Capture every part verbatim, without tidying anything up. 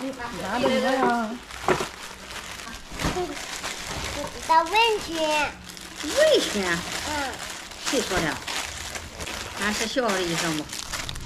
拿着什么呀？ 到温泉。 温泉？ 嗯。 谁说的？俺是小的医生吗？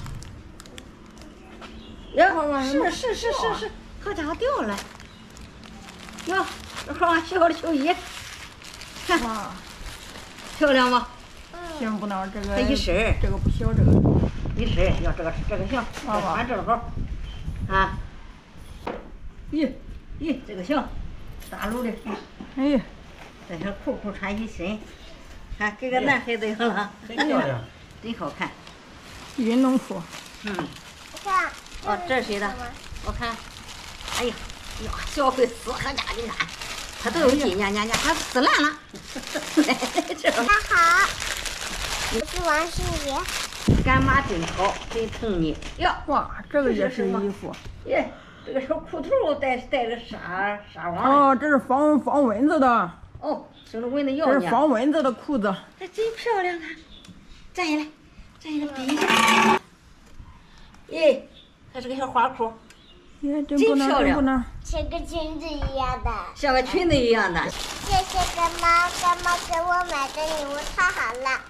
呀，是是是是是，好家伙掉了！哟，这好俺小的球衣，看，漂亮吗？ 行不能这个。 它一身， 这个不小，这个。 一身，要这个这个行，这穿正好。啊。咦咦，这个行，大陆的。 哎呀， 这条裤裤穿一身，看给个男孩子用了， 真漂亮， 真好看。 运动裤。 嗯。 看。 哦，这是谁的？我看。哎呀，呀，小会撕他家的烂，他都有劲，伢伢伢，他撕烂了。 大家好，我是王心怡。 干妈真好，真疼你。哟， 哇，这个也是衣服。 耶，这个小裤头带带个纱纱网。 哦，这是防防蚊子的。 哦，生了蚊子咬这你。 是防蚊子的裤子。 这真漂亮啊！站起来，站起来比一下。耶，还是个小花裤。 耶，真不能，真不能。 像个裙子一样的。 像个裙子一样的。 谢谢干妈，干妈给我买的礼物太好了。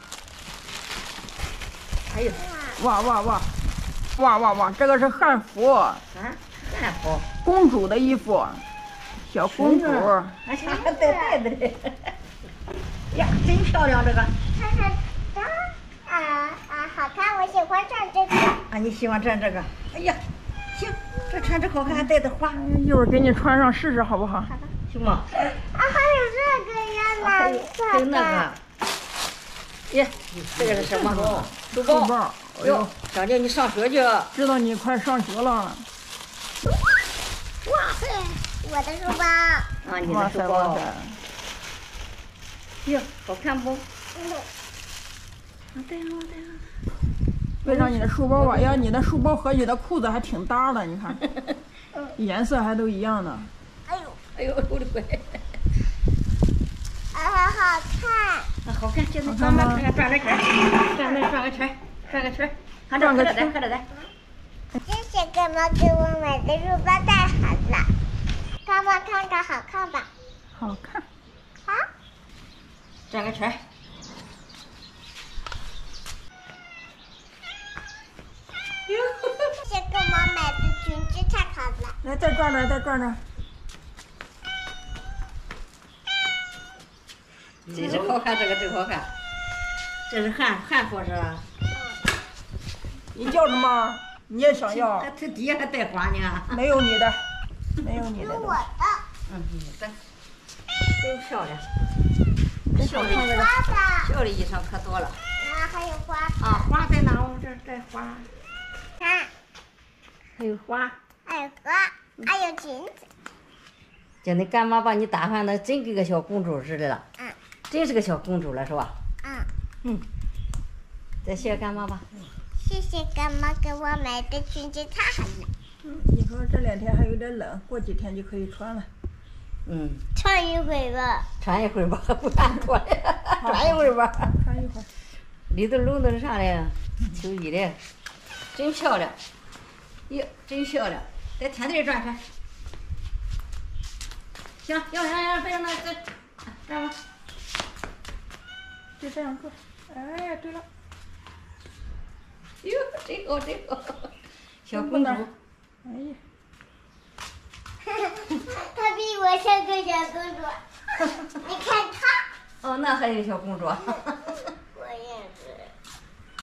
还有。 哇哇哇！哇哇哇！这个是汉服。 啊，汉服。 公主的衣服，小公主。 还还还带带子的。呀，真漂亮这个。 看看这啊啊，好看！我喜欢穿这个。 啊，你喜欢穿这个？哎呀，行，这穿着好看，还带着花。 一会儿给你穿上试试，好不好？ 好的。 行吗？ 啊，还有这个呀，蓝色的。 还有那个。耶，这个是什么？书包。 书包。 哟，小姐，你上学去？ 知道你快上学了。 哇塞，我的书包。 啊，你的书包。哟，好看不？ 嗯。 我带上，我带上。 背上你的书包吧，呀，你的书包和你的裤子还挺搭的，你看，颜色还都一样的。 哎呦， 哎呦，我的乖！ 啊，好看。 啊，好看，现在转转看看转个圈，转个转个圈，转个圈，看这看着来，看着来。 谢谢干妈给我买的书包太好了，干妈看看好看吧？ 好看。 好。 转个圈。 谢谢干妈买的裙子太好了。 来，再转转，再转转。 真是好看，这个真好看。这是汉汉服是吧？ 你叫什么？你也想要？ 它底下还带花呢。 没有你的，没有你的。 是我的。 嗯，你的。真漂亮。 小的花的。 小的衣裳可多了。 啊，还有花。 啊，花在哪？我这带花。 看。 还有花。 还有花，还有裙子。 叫你干妈把你打扮的真跟个小公主似的了。 嗯。 真是个小公主了，是吧？ 嗯。 嗯。再谢谢干妈吧。 谢谢干妈给我买的裙子太好了。 嗯，你说这两天还有点冷，过几天就可以穿了。 嗯。 穿一会吧。 穿一会儿吧，不敢脱了。穿一会儿吧。 穿一会儿。 里头拢的是啥嘞？秋衣嘞，真漂亮。哟，真漂亮。在天台转圈。行，要要要，别让那这，这样吧。 就这样做。哎，对了。 哟，真好真好，小公主。 哎呀， 她比我像个小公主，你看她。 哦，那还有小公主。